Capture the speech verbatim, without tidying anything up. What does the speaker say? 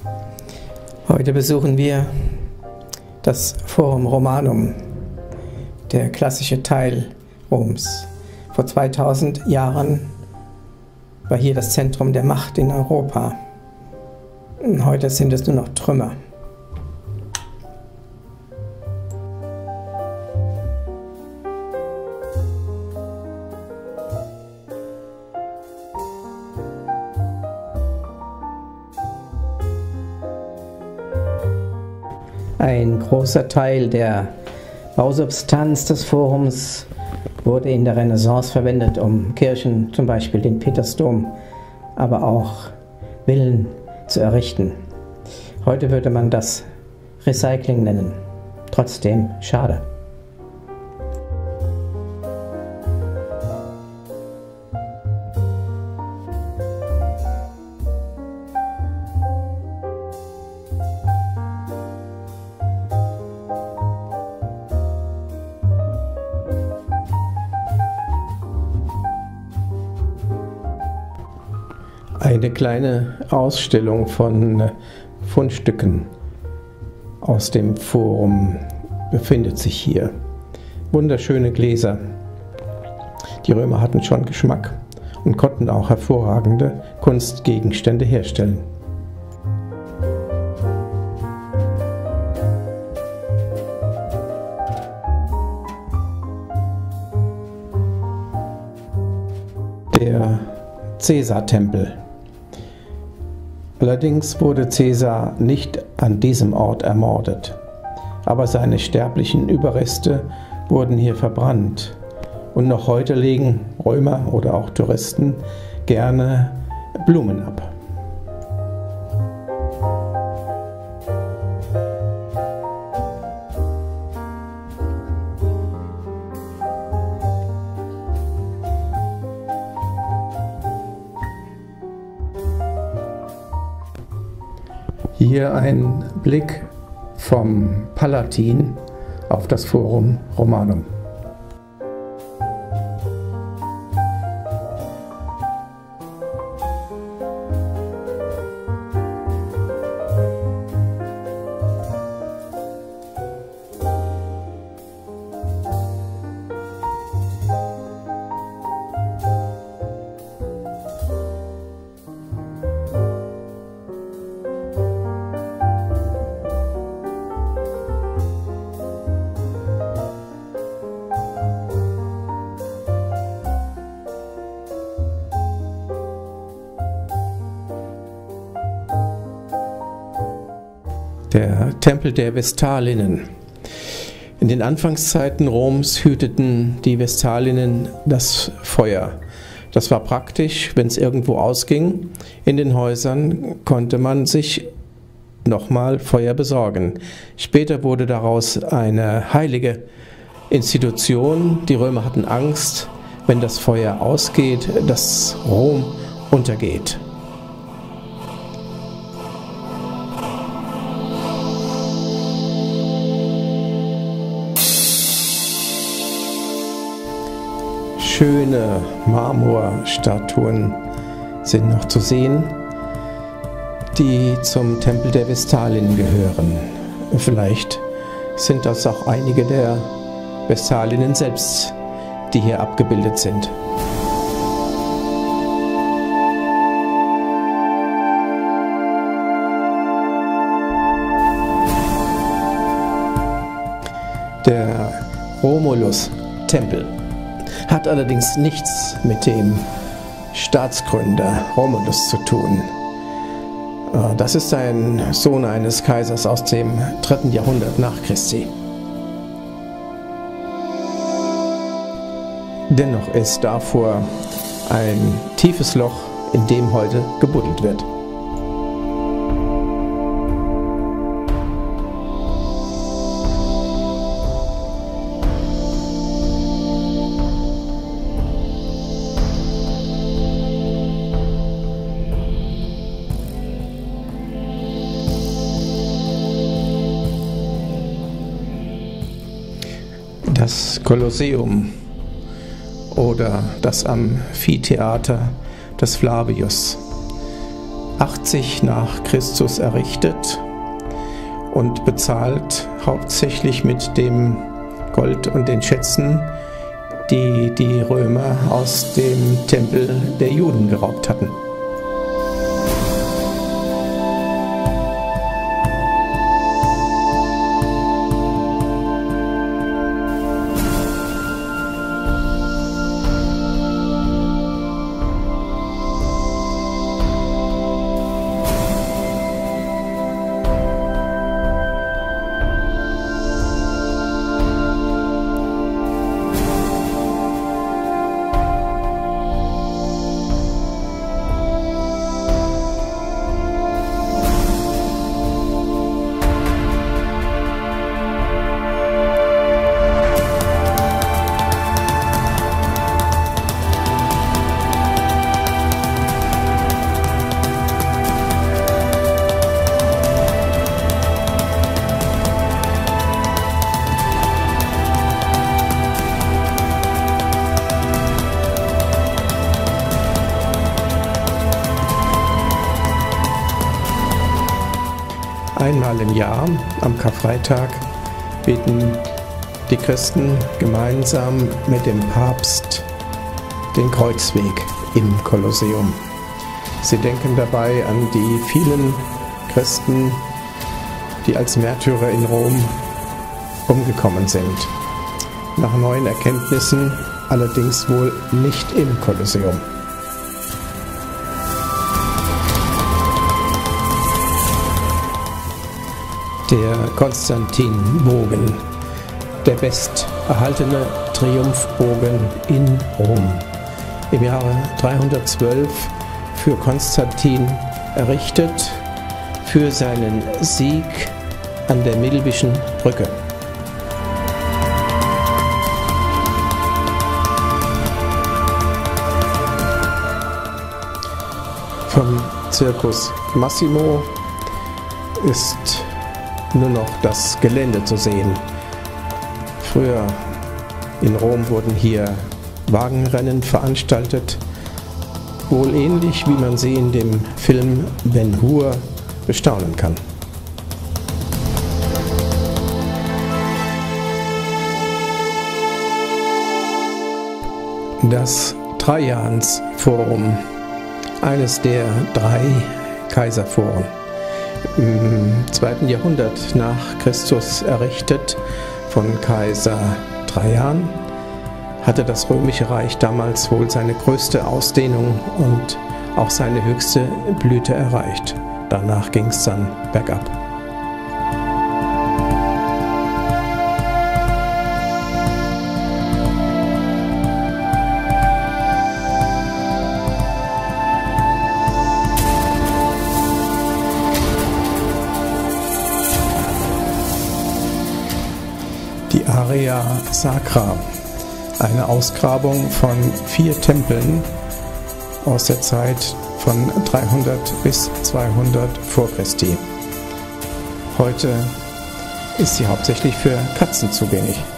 Heute besuchen wir das Forum Romanum, der klassische Teil Roms. Vor zweitausend Jahren war hier das Zentrum der Macht in Europa. Heute sind es nur noch Trümmer. Ein großer Teil der Bausubstanz des Forums wurde in der Renaissance verwendet, um Kirchen, zum Beispiel den Petersdom, aber auch Villen zu errichten. Heute würde man das Recycling nennen. Trotzdem schade. Eine kleine Ausstellung von Fundstücken aus dem Forum befindet sich hier. Wunderschöne Gläser. Die Römer hatten schon Geschmack und konnten auch hervorragende Kunstgegenstände herstellen. Der Caesar-Tempel. Allerdings wurde Caesar nicht an diesem Ort ermordet, aber seine sterblichen Überreste wurden hier verbrannt. Und noch heute legen Römer oder auch Touristen gerne Blumen ab. Hier ein Blick vom Palatin auf das Forum Romanum. Der Tempel der Vestalinnen. In den Anfangszeiten Roms hüteten die Vestalinnen das Feuer. Das war praktisch, wenn es irgendwo ausging. In den Häusern konnte man sich nochmal Feuer besorgen. Später wurde daraus eine heilige Institution. Die Römer hatten Angst, wenn das Feuer ausgeht, dass Rom untergeht. Schöne Marmorstatuen sind noch zu sehen, die zum Tempel der Vestalinnen gehören. Vielleicht sind das auch einige der Vestalinnen selbst, die hier abgebildet sind. Der Romulus-Tempel hat allerdings nichts mit dem Staatsgründer Romulus zu tun. Das ist ein Sohn eines Kaisers aus dem dritten Jahrhundert nach Christi. Dennoch ist davor ein tiefes Loch, in dem heute gebuddelt wird. Das Kolosseum oder das Amphitheater des Flavius achtzig nach Christus errichtet und bezahlt hauptsächlich mit dem Gold und den Schätzen, die die Römer aus dem Tempel der Juden geraubt hatten. Einmal im Jahr, am Karfreitag, beten die Christen gemeinsam mit dem Papst den Kreuzweg im Kolosseum. Sie denken dabei an die vielen Christen, die als Märtyrer in Rom umgekommen sind. Nach neuen Erkenntnissen allerdings wohl nicht im Kolosseum. Der Konstantinbogen, der besterhaltene Triumphbogen in Rom. Im Jahre dreihundertzwölf für Konstantin errichtet, für seinen Sieg an der Milvischen Brücke. Vom Circus Massimo ist nur noch das Gelände zu sehen. Früher in Rom wurden hier Wagenrennen veranstaltet, wohl ähnlich wie man sie in dem Film Ben Hur bestaunen kann. Das Trajans-Forum, eines der drei Kaiserforen. Im zweiten Jahrhundert nach Christus errichtet von Kaiser Trajan, hatte das Römische Reich damals wohl seine größte Ausdehnung und auch seine höchste Blüte erreicht. Danach ging es dann bergab. Die Area Sacra, eine Ausgrabung von vier Tempeln aus der Zeit von dreihundert bis zweihundert vor Christi. Heute ist sie hauptsächlich für Katzen zugänglich.